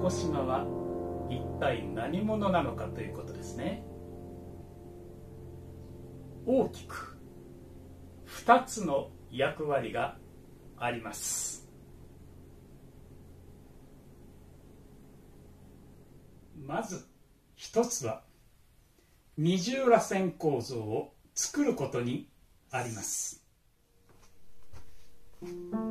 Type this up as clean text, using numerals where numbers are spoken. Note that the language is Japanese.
鹿児島は一体何者なのかということですね。大きく2つの役割があります。まず一つは二重らせん構造を作ることにあります。